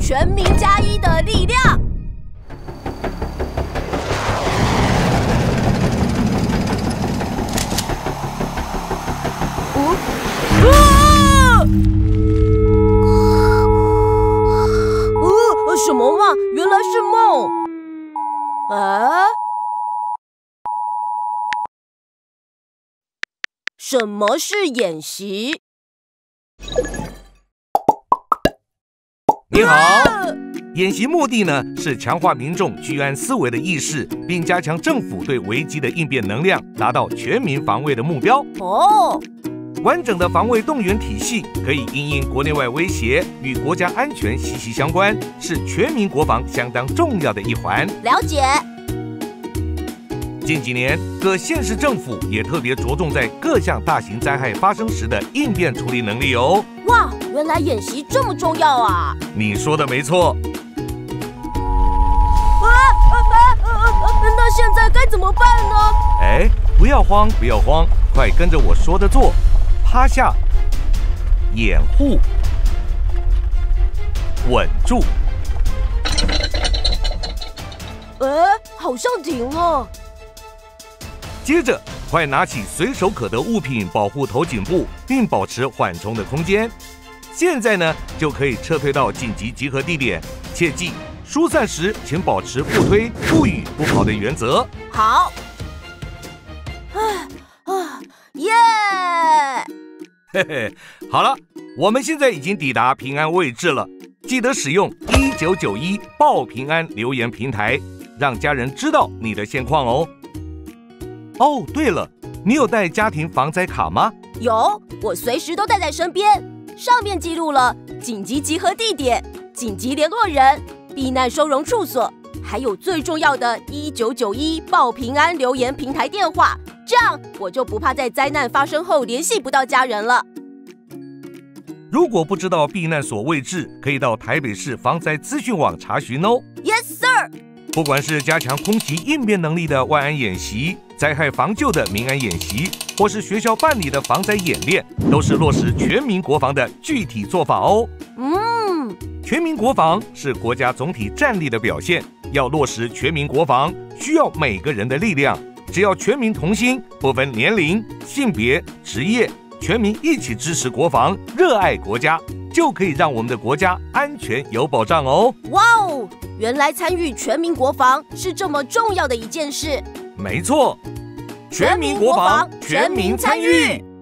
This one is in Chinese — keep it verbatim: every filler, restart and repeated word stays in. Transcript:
全民加一的力量。哦，啊！呃，什么嘛？原来是梦。啊？什么是演习？ 你好，演习目的呢是强化民众居安思危的意识，并加强政府对危机的应变能量，达到全民防卫的目标。 哦， 完整的防卫动员体系可以因应国内外威胁，与国家安全息息相关，是全民国防相当重要的一环。 了解。 近几年，各县市政府也特别着重在各项大型灾害发生时的应变处理能力哦。 哇，原来演习这么重要啊！ 你说的没错。 啊啊啊啊！那现在该怎么办呢？ 哎，不要慌，不要慌，快跟着我说的做。趴下，掩护，稳住。 哎，好像停了。 接着，快拿起随手可得物品保护头颈部，并保持缓冲的空间。现在呢，就可以撤退到紧急集合地点。切记，疏散时请保持不推、不语、不跑的原则。 好。啊啊耶！ 嘿嘿，好了，我们现在已经抵达平安位置了。记得使用一九九一报平安留言平台，让家人知道你的现况哦。哦，对了，你有带家庭防灾卡吗？ 有，我随时都带在身边。上面记录了紧急集合地点、紧急联络人、避难收容处所，还有最重要的一九九一报平安留言平台电话。这样我就不怕在灾难发生后联系不到家人了。 如果不知道避难所位置，可以到台北市防灾资讯网查询哦。 Yes, sir。 不管是加强空袭应变能力的万安演习、灾害防救的民安演习，或是学校办理的防灾演练，都是落实全民国防的具体做法哦。 嗯， 全民国防是国家总体战力的表现，要落实全民国防，需要每个人的力量。只要全民同心，不分年龄、性别、职业，全民一起支持国防，热爱国家，就可以让我们的国家安全有保障哦。 哇哦，原来参与全民国防是这么重要的一件事。 没错，全民国防，全民参与。